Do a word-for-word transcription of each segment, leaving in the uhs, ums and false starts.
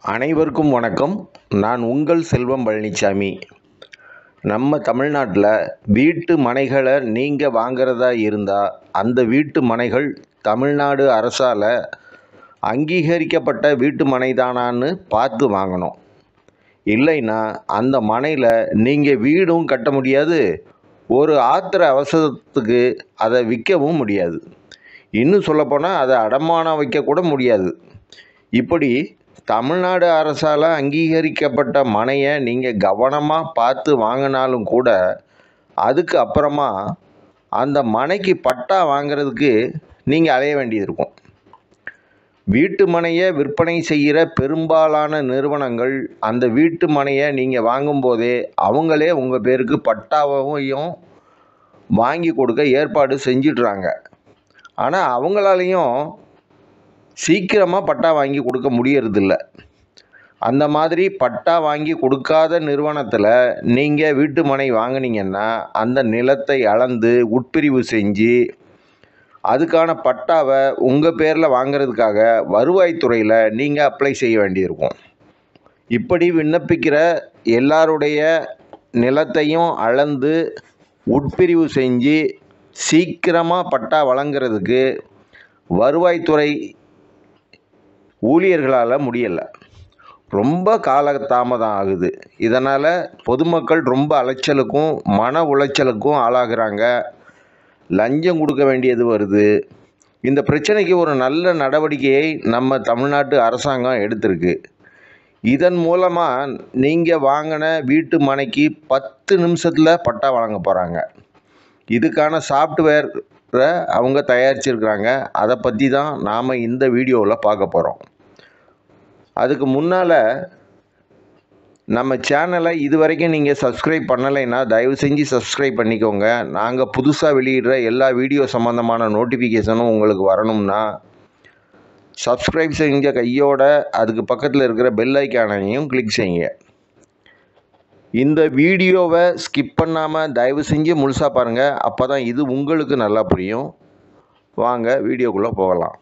அனைவருக்கும் வணக்கம். நான் உங்கள் செல்வம் பழனிசாமி. நம்ம தமிழ்நாட்டில் வீட்டு மனைகளை நீங்கள் வாங்கிறதா இருந்தால் அந்த வீட்டு மனைகள் தமிழ்நாடு அரசால் அங்கீகரிக்கப்பட்ட வீட்டு மனைதானான்னு பார்த்து வாங்கணும். இல்லைன்னா அந்த மனையில் நீங்கள் வீடும் கட்ட முடியாது, ஒரு ஆத்திர அவசரத்துக்கு அதை விற்கவும் முடியாது. இன்னும் சொல்லப்போனால் அதை அடமானம் வைக்கக்கூட முடியாது. இப்படி தமிழ்நாடு அரசால் அங்கீகரிக்கப்பட்ட மனையை நீங்கள் கவனமாக பார்த்து வாங்கினாலும் கூட அதுக்கு அப்புறமா அந்த மனைக்கு பட்டா வாங்கிறதுக்கு நீங்கள் அலைய வேண்டியது இருக்கும். வீட்டு மனையை விற்பனை செய்கிற பெரும்பாலான நிறுவனங்கள் அந்த வீட்டு மனையை நீங்கள் வாங்கும்போதே அவங்களே உங்கள் பேருக்கு பட்டாவையும் வாங்கி கொடுக்க ஏற்பாடு செஞ்சிடுறாங்க. ஆனால் அவங்களாலையும் சீக்கிரமாக பட்டா வாங்கி கொடுக்க முடியறதில்ல. அந்த மாதிரி பட்டா வாங்கி கொடுக்காத நிறுவனத்தில் நீங்கள் வீட்டு மனை வாங்கினீங்கன்னா அந்த நிலத்தை அளந்து உட்பிரிவு செஞ்சு அதுக்கான பட்டாவை உங்கள் பேரில் வாங்கிறதுக்காக வருவாய்த்துறையில் நீங்கள் அப்ளை செய்ய வேண்டியிருக்கும். இப்படி விண்ணப்பிக்கிற எல்லாருடைய நிலத்தையும் அளந்து உட்பிரிவு செஞ்சு சீக்கிரமாக பட்டா வழங்கிறதுக்கு வருவாய்த்துறை ஊழியர்களால் முடியலை. ரொம்ப காலதாமதம் ஆகுது. இதனால் பொதுமக்கள் ரொம்ப அலைச்சலுக்கும் மன உளைச்சலுக்கும் ஆளாகிறாங்க. லஞ்சம் கொடுக்க வேண்டியது வருது. இந்த பிரச்சனைக்கு ஒரு நல்ல நடவடிக்கையை நம்ம தமிழ்நாட்டு அரசாங்கம் எடுத்திருக்கு. இதன் மூலமாக நீங்கள் வாங்கின வீட்டு மனைக்கு பத்து நிமிஷத்தில் பட்டா வழங்க போகிறாங்க. இதுக்கான சாஃப்ட்வேரை அவங்க தயாரிச்சிருக்கிறாங்க. அதை பற்றி தான் நாம் இந்த வீடியோவில் பார்க்க போகிறோம். அதுக்கு முன்னால் நம்ம சேனலை இது வரைக்கும் நீங்கள் சப்ஸ்கிரைப் பண்ணலைன்னா தயவு செஞ்சு சப்ஸ்கிரைப் பண்ணிக்கோங்க. நாங்கள் புதுசாக வெளியிடுற எல்லா வீடியோ சம்மந்தமான நோட்டிஃபிகேஷனும் உங்களுக்கு வரணும்னா சப்ஸ்கிரைப் செஞ்ச கையோட அதுக்கு பக்கத்தில் இருக்கிற பெல் ஐக்கானையும் கிளிக் செய்யுங்க. இந்த வீடியோவை ஸ்கிப் பண்ணாமல் தயவு செஞ்சு முழுசாக பாருங்கள். அப்போ தான் இது உங்களுக்கு நல்லா புரியும். வாங்க வீடியோக்குள்ளே போகலாம்.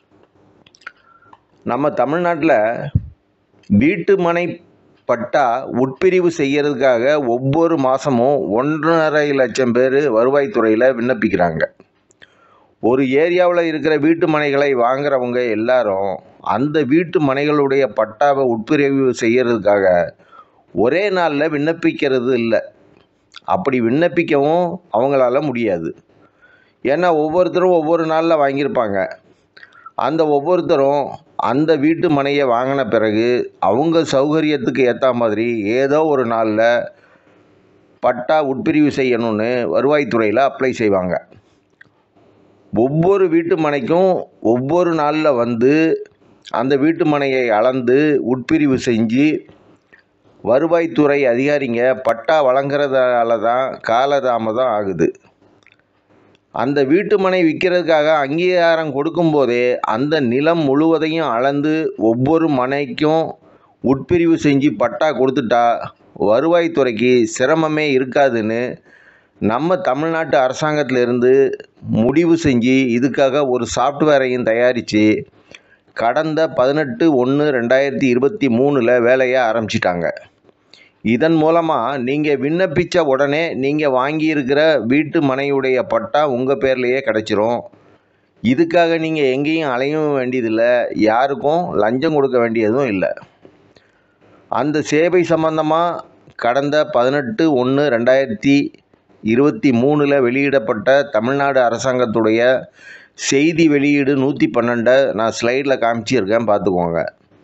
நம்ம தமிழ்நாட்டில் வீட்டு மனை பட்டா உட்பிரிவு செய்கிறதுக்காக ஒவ்வொரு மாதமும் ஒன்றரை லட்சம் பேர் வருவாய்த்துறையில் விண்ணப்பிக்கிறாங்க. ஒரு ஏரியாவில் இருக்கிற வீட்டு மனைகளை வாங்குறவங்க எல்லாரும் அந்த வீட்டு மனைகளுடைய பட்டாவை உட்பிரிவு செய்கிறதுக்காக ஒரே நாளில் விண்ணப்பிக்கிறது இல்லை. அப்படி விண்ணப்பிக்கவும் அவங்களால முடியாது. ஏன்னா ஒவ்வொருத்தரும் ஒவ்வொரு நாளில் வாங்கியிருப்பாங்க. அந்த ஒவ்வொருத்தரும் அந்த வீட்டு மனையை வாங்கின பிறகு அவங்க சௌகரியத்துக்கு ஏற்ற மாதிரி ஏதோ ஒரு நாளில் பட்டா உட்பிரிவு செய்யணும்னு வருவாய்த்துறையில் அப்ளை செய்வாங்க. ஒவ்வொரு வீட்டு மனைக்கும் ஒவ்வொரு நாளில் வந்து அந்த வீட்டு மனையை அளந்து உட்பிரிவு செஞ்சு வருவாய்த்துறை அதிகாரிங்க பட்டா வழங்குறதால தான் காலதாமதம் ஆகுது. அந்த வீட்டு மனை விற்கிறதுக்காக அங்கீகாரம் கொடுக்கும்போதே அந்த நிலம் முழுவதையும் அளந்து ஒவ்வொரு மனைக்கும் உட்பிரிவு செஞ்சு பட்டா கொடுத்துட்டா வருவாய்த்துறைக்கு சிரமமே இருக்காதுன்னு நம்ம தமிழ்நாட்டு அரசாங்கத்திலிருந்து முடிவு செஞ்சு இதுக்காக ஒரு சாஃப்ட்வேரையும் தயாரித்து கடந்த பதினெட்டு ஒன்று ரெண்டாயிரத்தி இருபத்தி மூணில் வேலையை ஆரம்பிச்சிட்டாங்க. இதன் மூலமாக நீங்கள் விண்ணப்பித்த உடனே நீங்கள் வாங்கியிருக்கிற வீட்டு மனையுடைய பட்டா உங்கள் பேர்லேயே கிடச்சிரும். இதுக்காக நீங்கள் எங்கேயும் அலையவும் வேண்டியதில்லை, யாருக்கும் லஞ்சம் கொடுக்க வேண்டியதும் இல்லை. அந்த சேவை சம்பந்தமாக கடந்த பதினெட்டு ஒன்று ரெண்டாயிரத்தி இருபத்தி மூணில் வெளியிடப்பட்ட தமிழ்நாடு அரசாங்கத்துடைய செய்தி வெளியீடு நூற்றி பன்னெண்டை நான் ஸ்லைடில் காமிச்சிருக்கேன், பார்த்துக்கோங்க.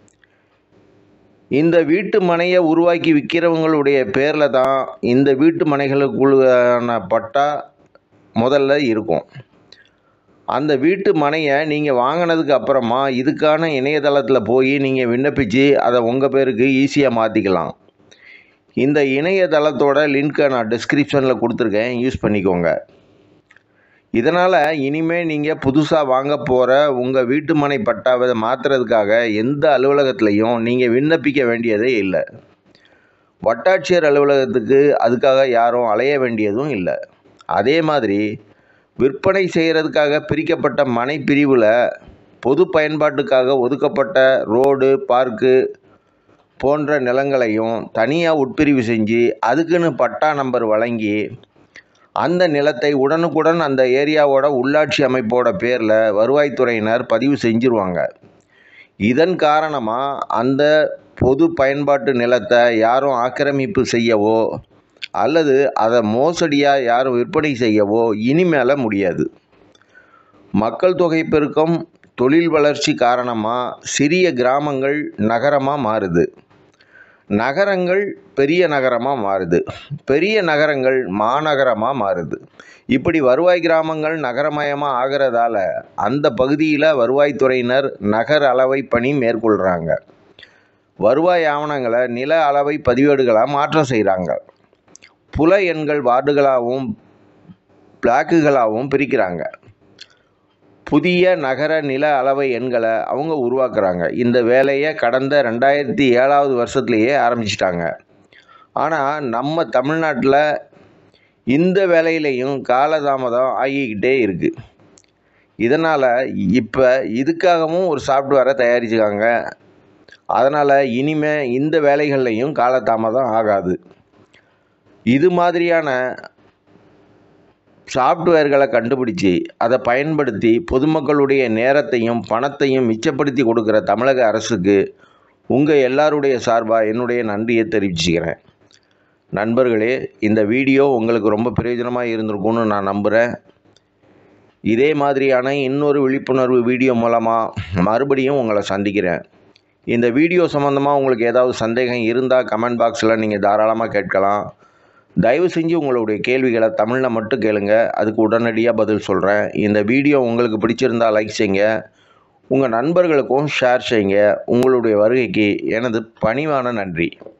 இந்த வீட்டு மனையை உருவாக்கி விற்கிறவங்களுடைய பேரில் தான் இந்த வீட்டு மனைகளுக்குள்ளான பட்டா முதல்ல இருக்கும். அந்த வீட்டு மனையை நீங்கள் வாங்கினதுக்கு அப்புறமா இதுக்கான இணையதளத்தில் போய் நீங்கள் விண்ணப்பித்து அதை உங்கள் பேருக்கு ஈஸியாக மாற்றிக்கலாம். இந்த இணையதளத்தோட லிங்க்கை நான் டிஸ்கிரிப்ஷனில் கொடுத்துருக்கேன், யூஸ் பண்ணிக்கோங்க. இதனால் இனிமேல் நீங்கள் புதுசாக வாங்க போகிற உங்கள் வீட்டு மனை பட்டாவை மாற்றுறதுக்காக எந்த அலுவலகத்துலேயும் நீங்கள் விண்ணப்பிக்க வேண்டியதே இல்லை. வட்டாட்சியர் அலுவலகத்துக்கு அதுக்காக யாரும் அலைய வேண்டியதும் இல்லை. அதே மாதிரி விற்பனை செய்கிறதுக்காக பிரிக்கப்பட்ட மனை பிரிவில் பொது பயன்பாட்டுக்காக ஒதுக்கப்பட்ட ரோடு, பார்க்கு போன்ற நிலங்களையும் தனியாக உட்பிரிவு செஞ்சு அதுக்குன்னு பட்டா நம்பர் வழங்கி அந்த நிலத்தை உடனுக்குடன் அந்த ஏரியாவோட உள்ளாட்சி அமைப்போட பேரில் வருவாய்த்துறையினர் பதிவு செஞ்சுருவாங்க. இதன் காரணமாக அந்த பொது பயன்பாட்டு நிலத்தை யாரும் ஆக்கிரமிப்பு செய்யவோ அல்லது அதை மோசடியாக யாரும் விற்பனை செய்யவோ இனிமேல் முடியாது. மக்கள் தொகை பெருக்கம், தொழில் வளர்ச்சி காரணமாக சிறிய கிராமங்கள் நகரமாக மாறுது, நகரங்கள் பெரிய நகரமாக மாறுது, பெரிய நகரங்கள் மாநகரமாக மாறுது. இப்படி வருவாய் கிராமங்கள் நகரமயமாக ஆகிறதால அந்த பகுதியில் வருவாய்த்துறையினர் நகர அளவை பணி மேற்கொள்கிறாங்க. வருவாய் ஆவணங்களை நில அளவை பதிவேடுகளாக மாற்றம் செய்கிறாங்க. புல எண்கள் வார்டுகளாகவும் பிளாக்குகளாகவும் பிரிக்கிறாங்க. புதிய நகர நில அளவை எண்களை அவங்க உருவாக்குறாங்க. இந்த வேலையை கடந்த ரெண்டாயிரத்தி ஏழாவது வருஷத்துலேயே ஆரம்பிச்சிட்டாங்க. ஆனால் நம்ம தமிழ்நாட்டில் இந்த வேலையிலையும் காலதாமதம் ஆகிக்கிட்டே இருக்குது. இதனால் இப்போ இதுக்காகவும் ஒரு சாஃப்ட்வேரை தயாரிச்சுக்காங்க. அதனால் இனிமே இந்த வேலைகள்லையும் காலதாமதம் ஆகாது. இது மாதிரியான சாஃப்ட்வேர்களை கண்டுபிடிச்சி அதை பயன்படுத்தி பொதுமக்களுடைய நேரத்தையும் பணத்தையும் மிச்சப்படுத்தி கொடுக்குற தமிழக அரசுக்கு உங்கள் எல்லாருடைய சார்பாக என்னுடைய நன்றியை தெரிவிச்சுக்கிறேன். நண்பர்களே, இந்த வீடியோ உங்களுக்கு ரொம்ப பிரயோஜனமாக இருந்திருக்கும்னு நான் நம்புகிறேன். இதே மாதிரியான இன்னொரு விழிப்புணர்வு வீடியோ மூலமாக மறுபடியும் உங்களை சந்திக்கிறேன். இந்த வீடியோ சம்மந்தமாக உங்களுக்கு ஏதாவது சந்தேகம் இருந்தால் கமெண்ட் பாக்ஸில் நீங்கள் தாராளமாக கேட்கலாம். தயவு செஞ்சு உங்களுடைய கேள்விகளை தமிழில் மட்டும் கேளுங்க, அதுக்கு உடனடியாக பதில் சொல்கிறேன். இந்த வீடியோ உங்களுக்கு பிடிச்சிருந்தால் லைக் செய்யுங்க, உங்கள் நண்பர்களுக்கும் ஷேர் செய்யுங்க. உங்களுடைய வருகைக்கு எனது பணிவான நன்றி.